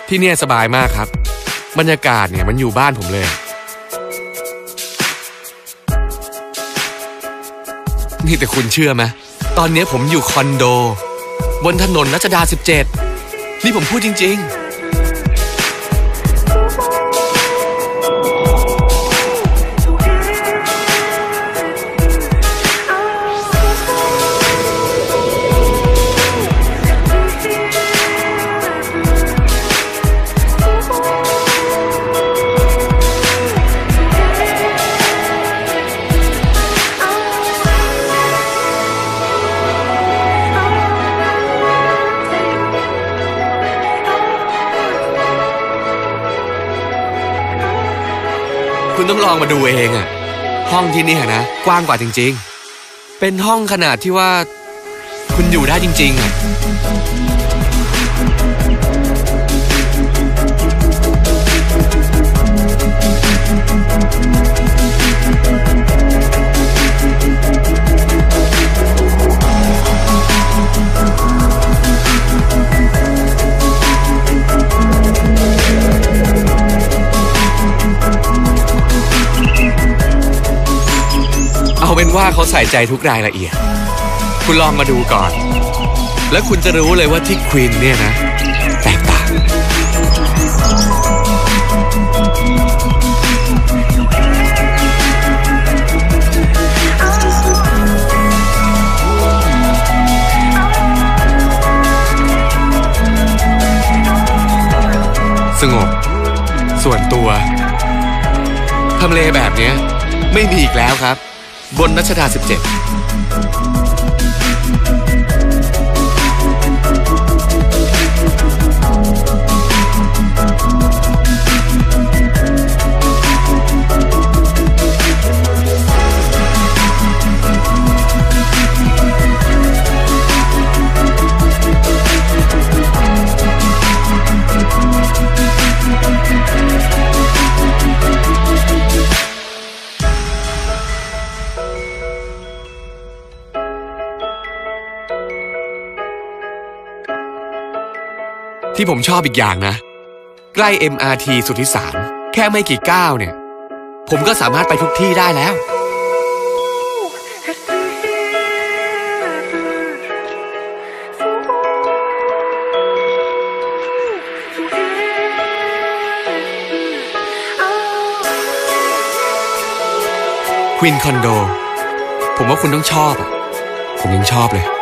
ที่เนี่ยสบายมากครับบรรยากาศเนี่ยมันอยู่บ้านผมเลยนี่แต่คุณเชื่อไหมตอนนี้ผมอยู่คอนโดบนถนนรัชดา17นี่ผมพูดจริงๆคุณต้องลองมาดูเองอะห้องที่นี่นะกว้างกว่าจริงๆเป็นห้องขนาดที่ว่าคุณอยู่ได้จริงๆอะเอาเป็นว่าเขาใส่ใจทุกรายละเอียดคุณลองมาดูก่อนแล้วคุณจะรู้เลยว่าที่ควีนเนี่ยนะแตกต่างสงบส่วนตัวทำเลแบบนี้ไม่มีอีกแล้วครับบนรัชดา17ที่ผมชอบอีกอย่างนะใกล้ MRT สุทธิสารแค่ไม่กี่ก้าวเนี่ยผมก็สามารถไปทุกที่ได้แล้วควีนคอนโดผมว่าคุณต้องชอบผมยังชอบเลย